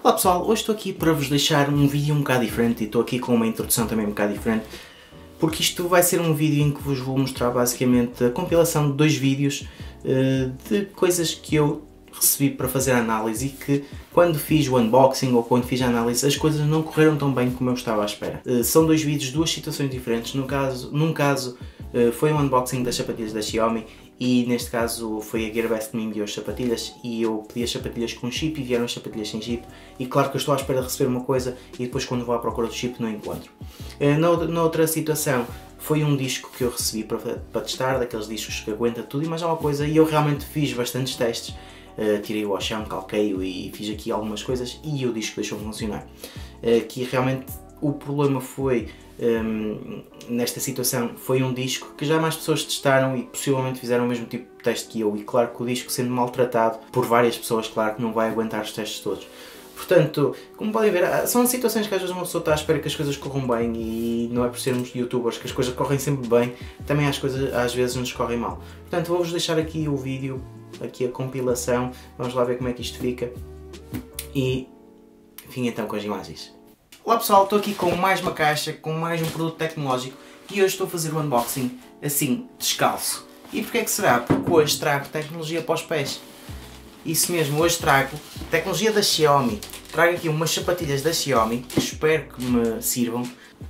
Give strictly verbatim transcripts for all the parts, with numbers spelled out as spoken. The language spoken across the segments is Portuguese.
Olá pessoal, hoje estou aqui para vos deixar um vídeo um bocado diferente e estou aqui com uma introdução também um bocado diferente, porque isto vai ser um vídeo em que vos vou mostrar basicamente a compilação de dois vídeos uh, de coisas que eu recebi para fazer a análise e que quando fiz o unboxing ou quando fiz a análise as coisas não correram tão bem como eu estava à espera. Uh, são dois vídeos, duas situações diferentes. No caso, num caso uh, foi um unboxing das sapatilhas da Xiaomi e neste caso foi a Gearbest que me enviou as sapatilhas e eu pedi as sapatilhas com chip e vieram as sapatilhas sem chip, e claro que eu estou à espera de receber uma coisa e depois quando vou à procura do chip não encontro. Uh, na, na outra situação foi um disco que eu recebi para, para testar, daqueles discos que aguenta tudo e mais alguma coisa, e eu realmente fiz bastantes testes. Uh, tirei-o ao chão, calquei-o e fiz aqui algumas coisas e o disco deixou funcionar. Uh, que realmente o problema foi, um, nesta situação, foi um disco que já mais pessoas testaram e possivelmente fizeram o mesmo tipo de teste que eu, e claro que o disco sendo maltratado por várias pessoas, claro que não vai aguentar os testes todos. Portanto, como podem ver, são situações que às vezes uma pessoa está à espera que as coisas corram bem e não é por sermos youtubers que as coisas correm sempre bem, também as coisas às vezes nos correm mal. Portanto, vou-vos deixar aqui o vídeo, aqui a compilação, vamos lá ver como é que isto fica e enfim então com as imagens. Olá pessoal, estou aqui com mais uma caixa, com mais um produto tecnológico e hoje estou a fazer o unboxing assim, descalço. E porquê é que será? Porque hoje trago tecnologia para os pés. Isso mesmo, hoje trago tecnologia da Xiaomi. Trago aqui umas sapatilhas da Xiaomi, que espero que me sirvam.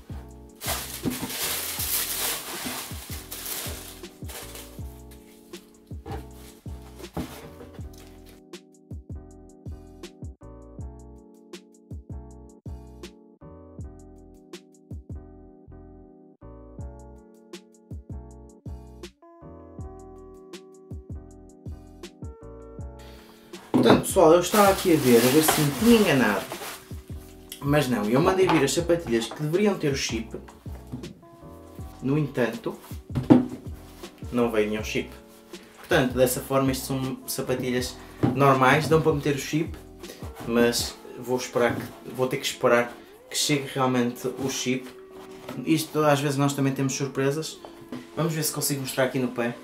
Portanto pessoal, eu estava aqui a ver, a ver se me tinha enganado, mas não, eu mandei vir as sapatilhas que deveriam ter o chip, no entanto, não veio nenhum chip. Portanto, dessa forma, isto são sapatilhas normais, dão para meter o chip, mas vou, esperar que, vou ter que esperar que chegue realmente o chip. Isto, às vezes nós também temos surpresas, vamos ver se consigo mostrar aqui no pé.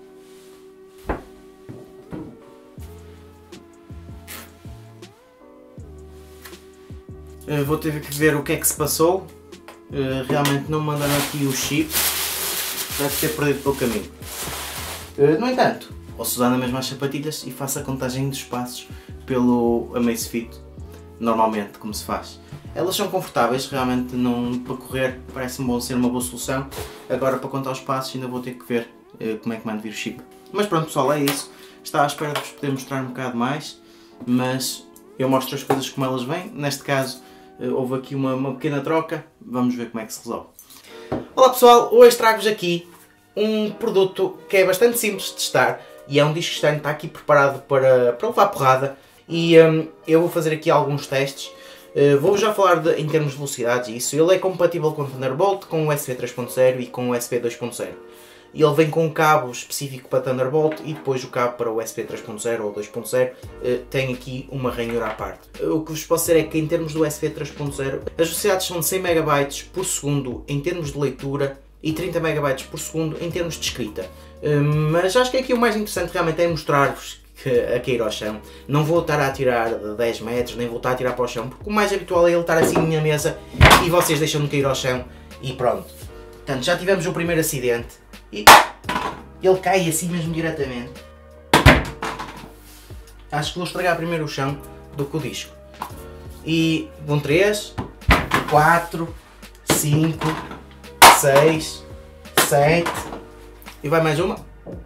Uh, vou ter que ver o que é que se passou, uh, realmente não me mandaram aqui o chip, deve ter perdido pelo caminho. Uh, no entanto, posso usar na mesma as sapatilhas e faço a contagem dos passos pelo Amazfit, normalmente como se faz. Elas são confortáveis, realmente não, para correr parece-me bom ser uma boa solução. Agora para contar os passos ainda vou ter que ver uh, como é que mando vir o chip. Mas pronto pessoal, é isso. Estava à espera de vos poder mostrar um bocado mais, mas eu mostro as coisas como elas vêm. Neste caso, houve aqui uma, uma pequena troca, vamos ver como é que se resolve. Olá pessoal, hoje trago-vos aqui um produto que é bastante simples de testar e é um disco externo que está aqui preparado para, para levar porrada e um, eu vou fazer aqui alguns testes. Uh, vou já falar de, em termos de velocidades e isso. Ele é compatível com o Thunderbolt, com o U S B três ponto zero e com o U S B dois ponto zero. E ele vem com um cabo específico para Thunderbolt e depois o cabo para o U S B três ponto zero ou dois ponto zero tem aqui uma ranhura à parte. O que vos posso dizer é que em termos do U S B três ponto zero as velocidades são de cem megabytes por segundo em termos de leitura e trinta megabytes por segundo em termos de escrita. Mas acho que aqui o mais interessante realmente é mostrar-vos a cair ao chão. Não vou estar a atirar de dez metros, nem vou estar a atirar para o chão, porque o mais habitual é ele estar assim na minha mesa e vocês deixam-me cair ao chão e pronto. Portanto, já tivemos o primeiro acidente e ele cai assim mesmo diretamente. Acho que vou estragar primeiro o chão do que o disco. E vão três, quatro, cinco, seis, sete e vai mais uma.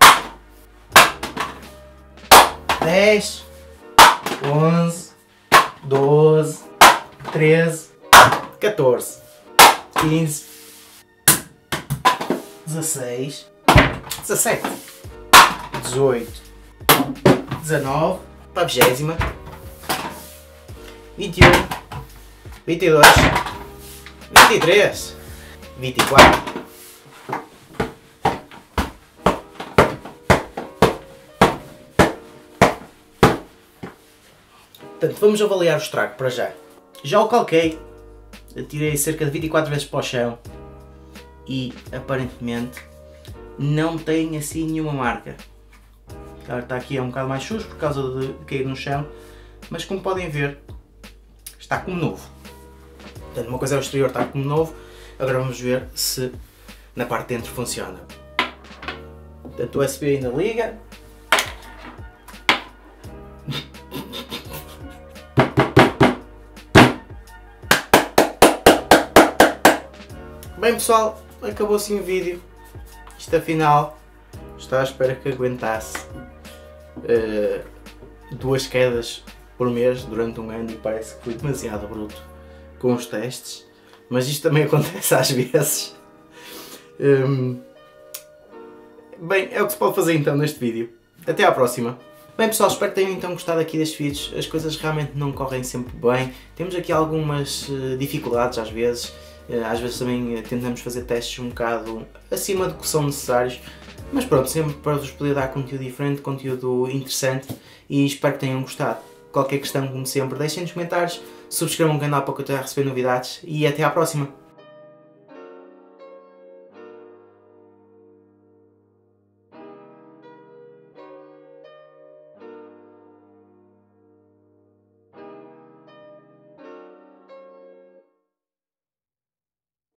dez, onze, doze, treze, catorze, quinze, dezasseis, dezassete, dezoito, dezanove, para a vigésima, vinte e um, vinte e dois, vinte e três, vinte e quatro. Portanto, vamos avaliar o estrago para já. Já o calquei, tirei cerca de vinte e quatro vezes para o chão e aparentemente não tem assim nenhuma marca. Claro, está aqui é um bocado mais sujo por causa de cair no chão, mas como podem ver, está como novo. Portanto, uma coisa é o exterior estar como novo, agora vamos ver se na parte de dentro funciona. Portanto, o U S B ainda liga. Bem pessoal, acabou assim o vídeo. Isto afinal, estava à espera que aguentasse uh, duas quedas por mês durante um ano e parece que fui demasiado bruto com os testes, mas isto também acontece às vezes. Um, bem, é o que se pode fazer então neste vídeo. Até à próxima. Bem pessoal, espero que tenham então gostado aqui destes vídeos. As coisas realmente não correm sempre bem. Temos aqui algumas uh, dificuldades às vezes. Uh, às vezes também uh, tentamos fazer testes um bocado acima do que são necessários. Mas pronto, sempre para vos poder dar conteúdo diferente, conteúdo interessante, e espero que tenham gostado. Qualquer questão, como sempre, deixem nos comentários, subscrevam o canal para que eu tenha a receber novidades e até à próxima!